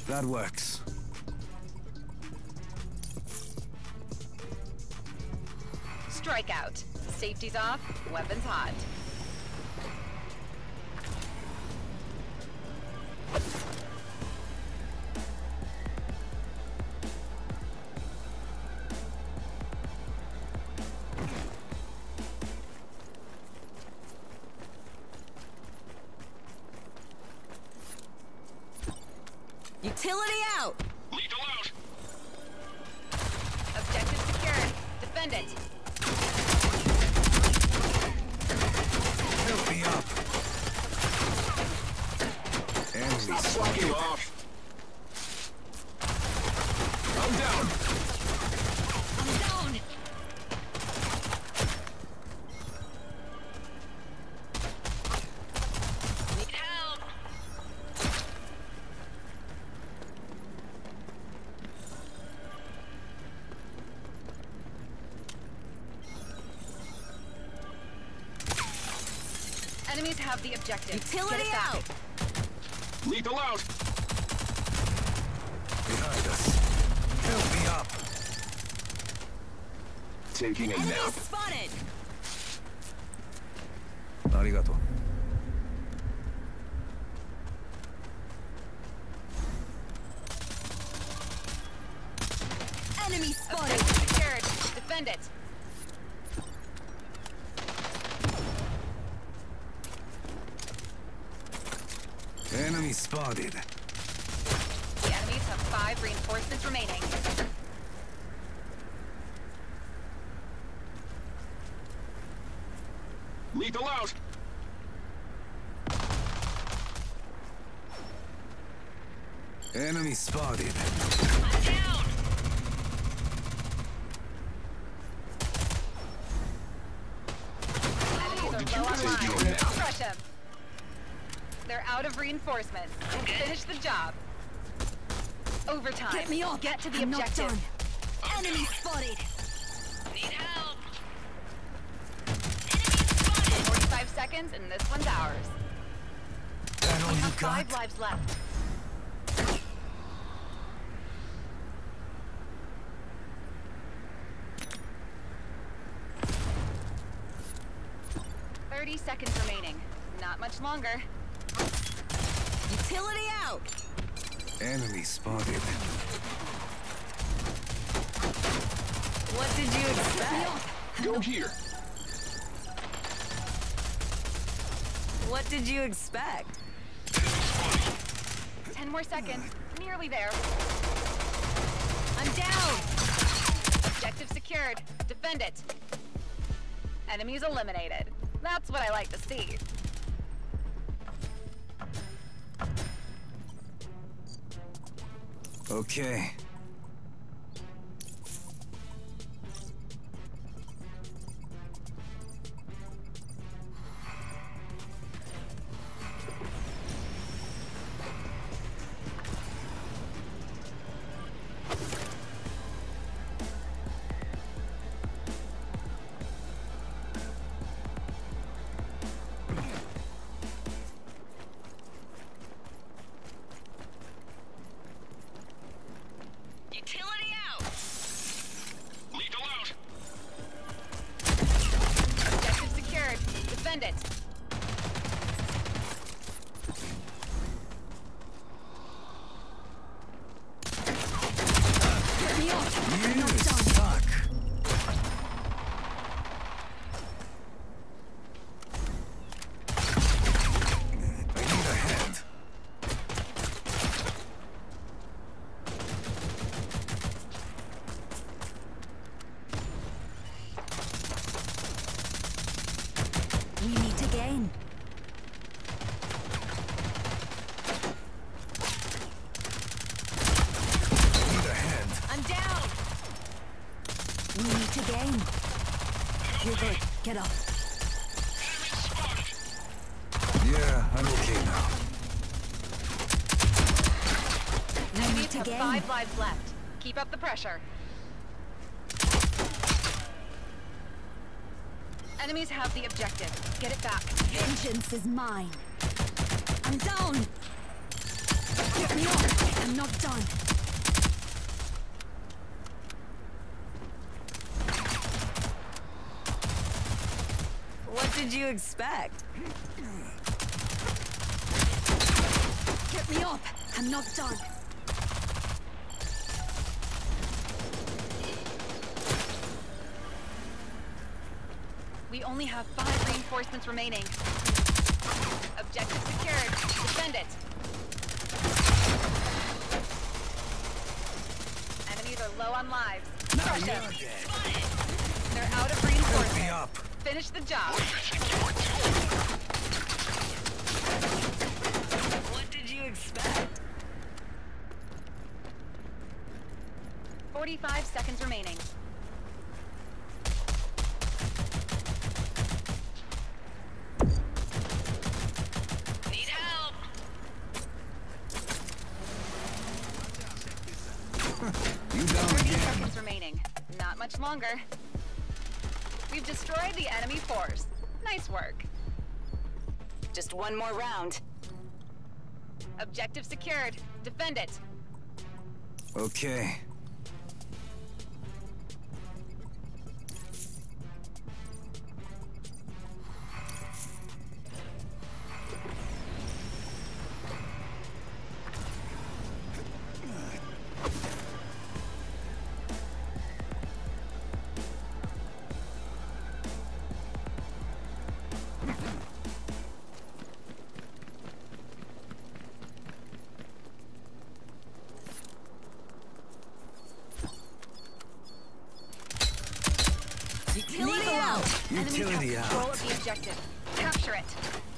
That works. Strikeout. Safety's off, weapons hot. Utility out! Lethal out! Objective secured. Defend it. Help me up. Enemy Stop slacking off! I'm down! I'm down! Need help! Enemies have the objective. Utility Get it back. out! Lethal out! behind us. Help me up. Taking a Enemy nap. spotted! Arigato. Enemy spotted! Objective secured. Defend it. Enemy spotted. The enemies have 5 reinforcements remaining. Lethal out! Enemy spotted. I'm down! Enemies did are you low on take your lives. nap? Crush them. They're out of reinforcements. Finish the job. Overtime. Get me up! Get to the I'm not objective. done. Enemy spotted! Need help! Enemy spotted! 45 seconds, and this one's ours. That all We you have 5 got? lives left. "30 seconds remaining. Not much longer. Utility out! Enemy spotted. What did you expect? Go here! What did you expect? 10 more seconds. Nearly there. I'm down! Objective secured. Defend it. Enemies eliminated. That's what I like to see. Okay. Utility out! Lethal out! Objective secured. Defend it. Get me off! I'm You not done! suck. I need a hand. We meet again. Need a hand. I'm down! We meet again. You're good. Get up. Yeah, I'm okay now. We Enemies meet have again. 5 lives left. Keep up the pressure. Enemies have the objective. Get it back. Vengeance is mine. I'm down! Get me off! I'm not done. What did you expect? Get me up! I'm not done. We only have 5 reinforcements remaining. Objective secured. Defend it. Enemies are low on lives. Now Crush you're them. dead. They're out of Help me reinforcements. up. Finish the job. What did you expect? 45 seconds remaining. Need help. You down 30 again. seconds remaining. Not much longer. We've destroyed the enemy force. Nice work. Just one more round. Objective secured. Defend it. Okay. Utility out! Enemies Utility have control out. of the objective. Capture it.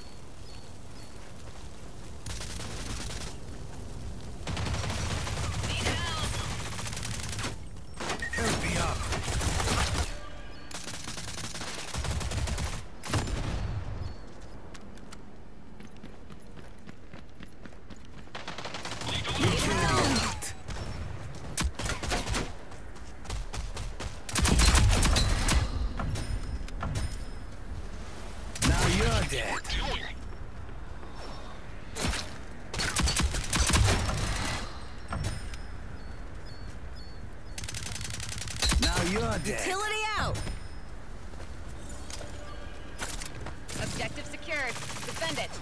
Need help. Help me up. Utility out. Now you're dead. Now you're dead. Utility out! Objective secured. Defend it.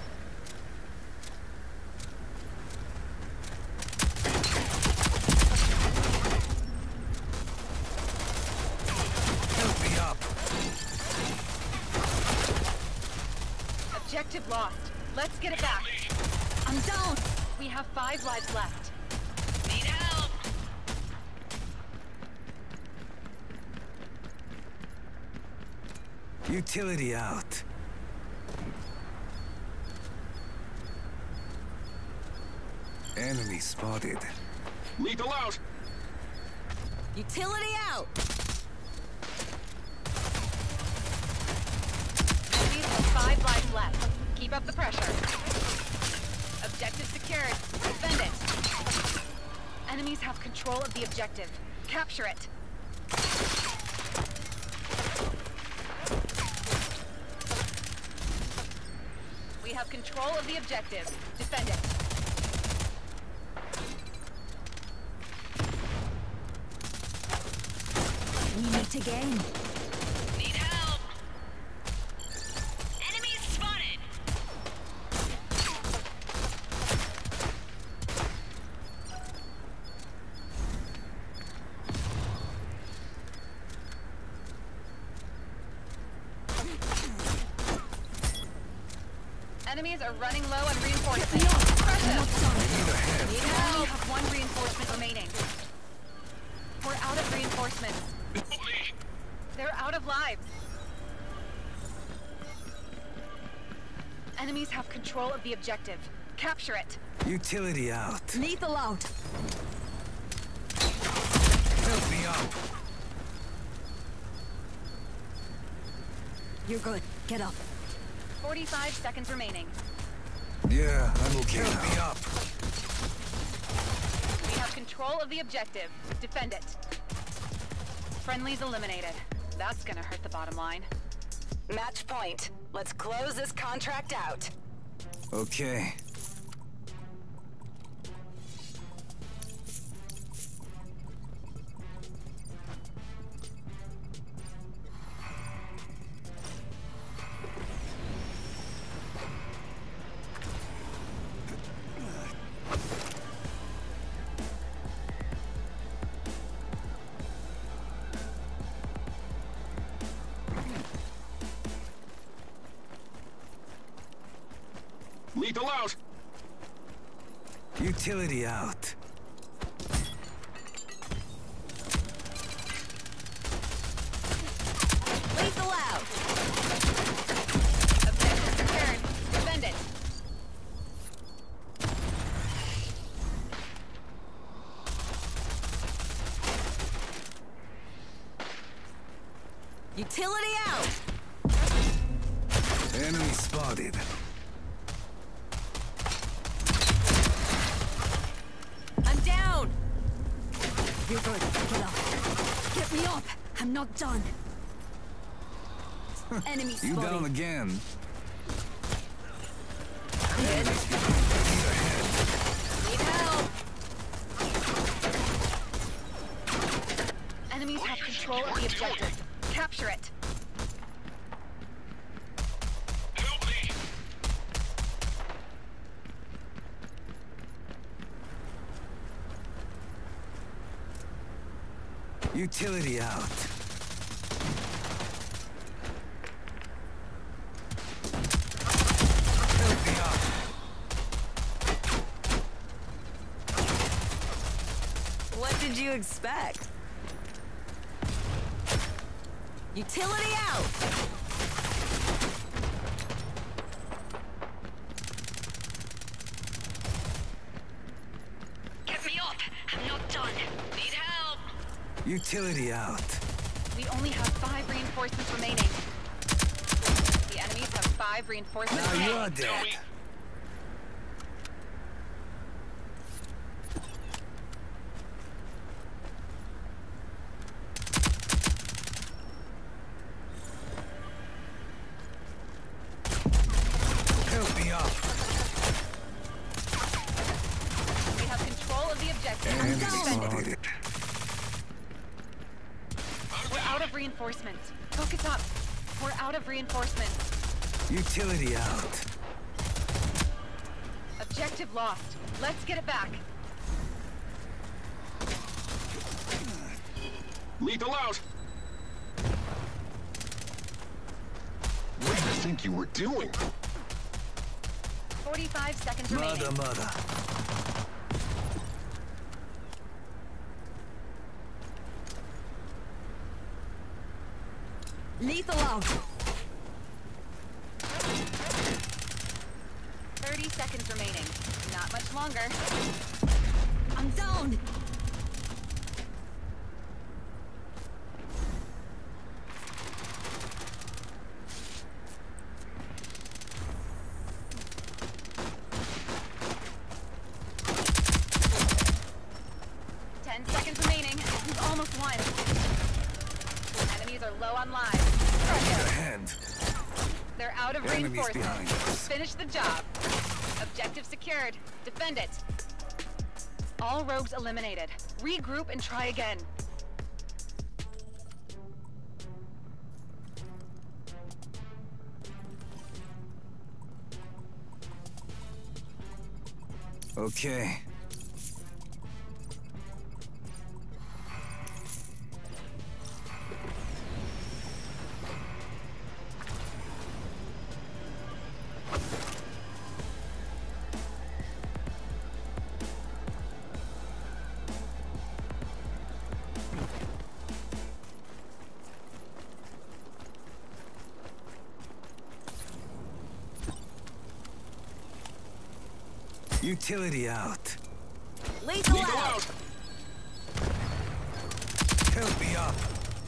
Help me up. Objective lost. Let's get it back. I'm down! We have 5 lives left. Need help. Utility out. Enemy spotted. Lethal out. Utility out! Enemies have 5 lives left. Keep up the pressure. Objective secured. Defend it. Enemies have control of the objective. Capture it. We have control of the objective. Defend it. We need to gain. Need help. Enemies spotted! Enemies are running low on reinforcements. Crush them. Need a hand. We only have 1 reinforcement remaining. We're out of reinforcements. They're out of lives. Enemies have control of the objective. Capture it. Utility out. Lethal out! Help me up. You're good. Get up. 45 seconds remaining. Yeah, I'm okay. Help me up. We have control of the objective. Defend it. Friendlies eliminated. That's gonna hurt the bottom line. Match point. Let's close this contract out. Okay. Lethal out. Utility out. Lethal out. Objective secured. Defend it. Utility out. Enemy spotted. I'm down. You're good. Get up. Get me up. I'm not done. Enemy You spotted. down again. Good. Need help. Enemies have control of the objective. Capture it. Help me. Utility out. Help me up. What did you expect? Utility out. Get me up. I'm not done. Need help. Utility out. We only have 5 reinforcements remaining. The enemies have 5 reinforcements Now remaining. you're dead. Help me up. We have control of the objective. Enemy Defend it. spotted. We're out of reinforcements. Focus up. We're out of reinforcements. Utility out. Objective lost. Let's get it back. Lethal out. What do you think you were doing? 45 seconds remaining. Mother. Lethal out. 30 seconds remaining. Not much longer. I'm down. We've almost won. Enemies are low on lives. Need a Pressure. hand. They're out of Enemies reinforcements. behind us. Finish the job. Objective secured. Defend it. All rogues eliminated. Regroup and try again. Okay. Utility out. Lethal Lethal out. out. Help me up.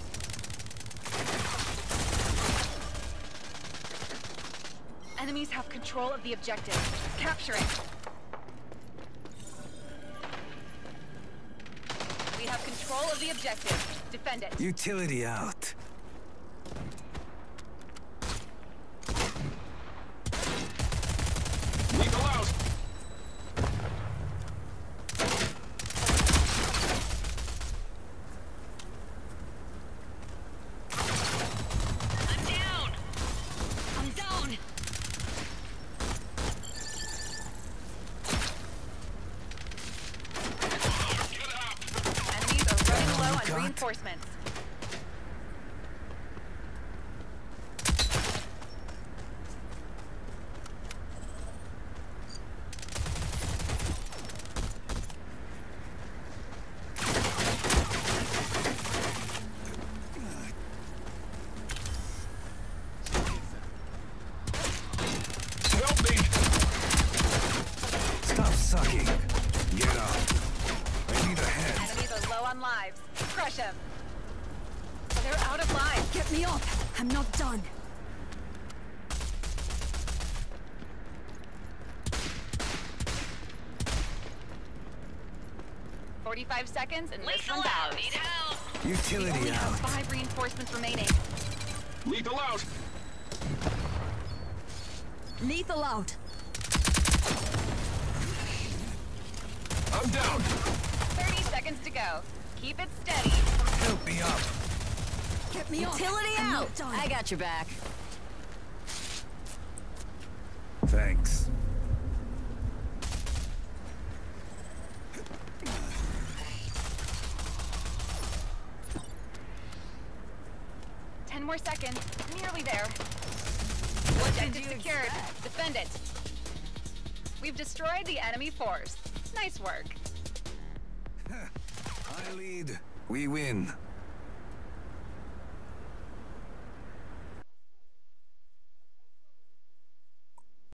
Enemies have control of the objective. Capture it. We have control of the objective. Defend it. Utility out. Lethal out. I'm down. I'm down. Get up. Enemies are running all low you on got? reinforcements. him. They're out of lives. Get me up! I'm not done. "45 seconds and this Lethal one's out. out. Need help. We Utility only have out. 5 reinforcements remaining. Lethal out! Lethal out. I'm down! 30 seconds to go. Keep it steady. Help me up. Get me up! Utility I'm out! not done. I got your back. Thanks. Ten more seconds. Nearly there. Objective secured. Defend it. We've destroyed the enemy force. Nice work. I lead. We win.